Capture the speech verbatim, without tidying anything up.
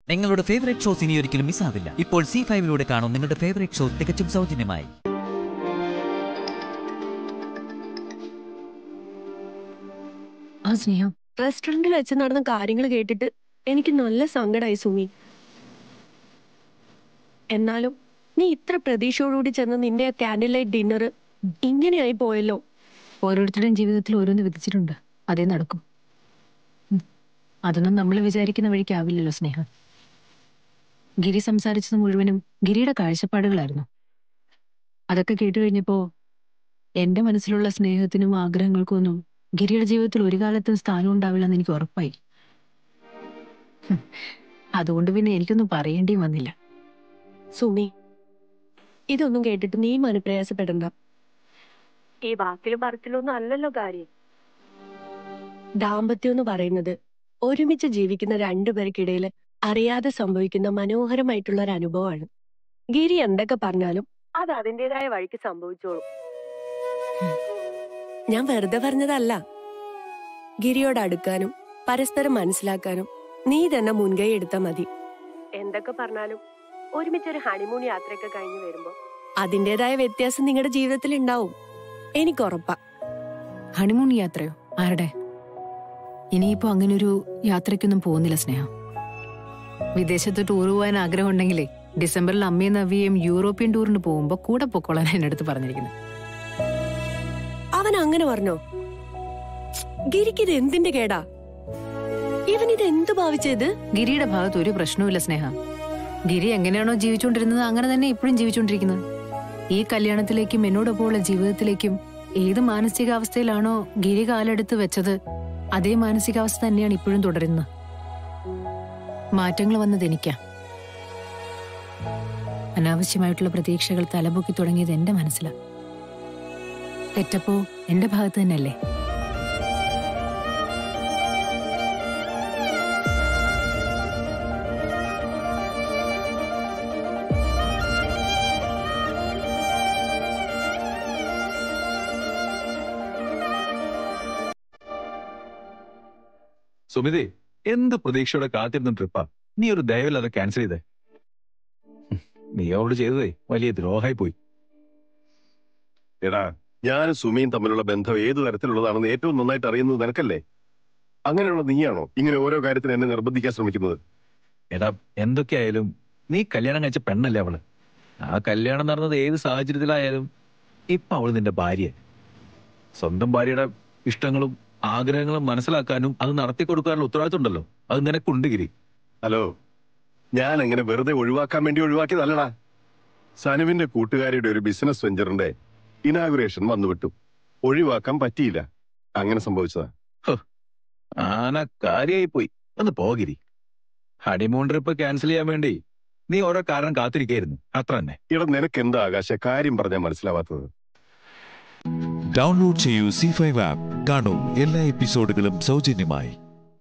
നിങ്ങളുടെ favourite shows ഇനി ഒരിക്കലും മിസ്സാവില്ല. ഇപ്പോൾ സി ഫൈവിലൂടെ കാണും നിങ്ങളുടെ ഫേവറേറ്റ് ഷോ തികച്ചും സൗജന്യമായി. ആ സ്നേഹം റെസ്റ്റോറന്റിൽ വെച്ച് നടന്ന കാര്യങ്ങൾ കേട്ടിട്ട് എനിക്ക് നല്ല സങ്കടമായി സുമി. എന്നാലും നീ ഇത്ര പ്രതീക്ഷയോടുകൂടി ചെന്ന് നിന്റെ ക്യാൻഡിൽ ലൈറ്റ് ഡിന്നർ ഇങ്ങനെയായി പോയല്ലോ. ഓരോരുത്തരുടെയും ജീവിതത്തിൽ ഓരോന്ന് വിധിച്ചിട്ടുണ്ട്, അതേ നടക്കും. അതൊന്നും നമ്മൾ വിചാരിക്കുന്ന വഴിക്കാവില്ലല്ലോ സ്നേഹ. ഗിരി സംസാരിച്ചത് മുഴുവനും ഗിരിയുടെ കാഴ്ചപ്പാടുകളായിരുന്നു. അതൊക്കെ കേട്ടു കഴിഞ്ഞപ്പോ എന്റെ മനസ്സിലുള്ള സ്നേഹത്തിനും ആഗ്രഹങ്ങൾക്കും ഒന്നും ഗിരിയുടെ ജീവിതത്തിൽ ഒരു കാലത്തും സ്ഥാനം ഉണ്ടാവില്ലെന്ന് എനിക്ക് ഉറപ്പായി. അതുകൊണ്ട് പിന്നെ എനിക്കൊന്നും പറയേണ്ടിയും വന്നില്ല. സുമി, ഇതൊന്നും കേട്ടിട്ട് നീ മനപ്രയാസപ്പെടണ്ട. ഈ വാക്കിലും പറച്ചിലൊന്നും അല്ലല്ലോ കാര്യം. ദാമ്പത്യം എന്ന് പറയുന്നത് ഒരുമിച്ച് ജീവിക്കുന്ന രണ്ടുപേർക്കിടയിൽ അറിയാതെ സംഭവിക്കുന്ന മനോഹരമായിട്ടുള്ള ഒരു അനുഭവമാണ്. ഗിരി എന്തൊക്കെ പറഞ്ഞാലും അത് അതിൻ്റെതായ വഴിക്ക് സംഭവിച്ചോളും. ഞാൻ വെറുതെ പറഞ്ഞതല്ല. ഗിരിയോട് അടുക്കാനും പരസ്പരം മനസ്സിലാക്കാനും നീ തന്നെ മുൻകൈ എടുത്താൽ മതി. എന്തൊക്കെ പറഞ്ഞാലും ഒരുമിച്ചൊരു ഹണിമൂൺ യാത്രയൊക്കെ കഴിഞ്ഞു വരുമ്പോ അതിൻ്റെതായ വ്യത്യാസം നിങ്ങളുടെ ജീവിതത്തിൽ ഉണ്ടാവും, എനിക്കുറപ്പാ. ഹണിമൂൺ യാത്രയോ? ആരുടെ? ഇനിയിപ്പോ അങ്ങനൊരു യാത്രയ്ക്കൊന്നും പോകുന്നില്ല സ്നേഹ. വിദേശത്ത് ടൂർ പോകാൻ ആഗ്രഹം ഉണ്ടെങ്കിലേ ഡിസംബറിൽ അമ്മയും നവ്യയും യൂറോപ്യൻ ടൂറിന് പോകുമ്പോ കൂടെ പൊക്കോളാൻ എന്റെ അടുത്ത് പറഞ്ഞിരിക്കുന്നത്. അവൻ അങ്ങനെ പറഞ്ഞോ? ഗിരിക്ക് ഇത് എന്തിന്റെ കേടാ? ഇവൻ ഇത് എന്ത് ഭാവിച്ചത്? ഗിരിയുടെ ഭാഗത്ത് ഒരു പ്രശ്നവുമില്ല സ്നേഹ. ഗിരി എങ്ങനെയാണോ ജീവിച്ചുകൊണ്ടിരുന്നത് അങ്ങനെ തന്നെ ഇപ്പോഴും ജീവിച്ചുകൊണ്ടിരിക്കുന്നത്. ഈ കല്യാണത്തിലേക്കും എന്നോടൊപ്പമുള്ള ജീവിതത്തിലേക്കും ഏത് മാനസികാവസ്ഥയിലാണോ ഗിരി കാലെടുത്ത് വെച്ചത് അതേ മാനസികാവസ്ഥ തന്നെയാണ് ഇപ്പോഴും തുടരുന്നത്. മാറ്റങ്ങൾ വന്നത് എനിക്കാ. അനാവശ്യമായിട്ടുള്ള പ്രതീക്ഷകൾ തലപൊക്കി തുടങ്ങിയത് എന്റെ മനസ്സിലാ. തെറ്റപ്പോ എന്റെ ഭാഗത്ത് തന്നെയല്ലേ? സുമിതി, എന്ത് പ്രതീക്ഷയോടെ കാത്തിരുന്ന ട്രിപ്പാ. നീ ഒരു ദയവില്ലാതെ ക്യാൻസൽ ചെയ്തേ. നീ അവളോട് ചെയ്തതേ വലിയ ദ്രോഹായി പോയി. എടാ, ഞാനും സുമിയും തമ്മിലുള്ള ബന്ധം ഏതു തരത്തിലുള്ളതാണെന്ന് ഏറ്റവും നന്നായിട്ട് അറിയുന്നത് നിനക്കല്ലേ? അങ്ങനെയുള്ള നീയാണോ ഇങ്ങനെ ഓരോ കാര്യത്തിന് എന്നെ നിർബന്ധിക്കാൻ ശ്രമിക്കുന്നത്? എടാ, എന്തൊക്കെയായാലും നീ കല്യാണം കഴിച്ച പെണ്ണല്ലേ അവള്. ആ കല്യാണം നടന്നത് ഏത് സാഹചര്യത്തിലായാലും ഇപ്പൊ അവള് നിന്റെ ഭാര്യ. സ്വന്തം ഭാര്യയുടെ ഇഷ്ടങ്ങളും ആഗ്രഹങ്ങളും മനസ്സിലാക്കാനും അത് നടത്തി കൊടുക്കാനുള്ള ഉത്തരവാദിത്വം ഉണ്ടല്ലോ, അത് നിനക്കുണ്ട് ഗിരി. ഹലോ, ഞാൻ അങ്ങനെ വെറുതെ ഒഴിവാക്കാൻ വേണ്ടി ഒഴിവാക്കിയതല്ലടാ. സനുവിന്റെ കൂട്ടുകാരിയുടെ ഒരു ബിസിനസ് വെഞ്ചറിന്റെ ഇനാഗുറേഷൻ വന്നുവിട്ടു. ഒഴിവാക്കാൻ പറ്റിയില്ല, അങ്ങനെ സംഭവിച്ചതാ. ആന കാര്യമായി പോയി. ഒന്ന് പോകിരി. ഹണിമൂൺ ട്രിപ്പ് ക്യാൻസൽ ചെയ്യാൻ വേണ്ടി നീ ഓരോ കാരണം കാത്തിരിക്കായിരുന്നു, അത്ര തന്നെ. ഇവിടെ നിനക്ക് എന്താ ആകാശ കാര്യം പറഞ്ഞാൽ മനസ്സിലാവാത്തത്? ഡൗൺലോഡ് ചെയ്യൂ സി ഫൈവ് ആപ്പ്. കാണൂ എല്ലാ എപ്പിസോഡുകളും സൗജന്യമായി.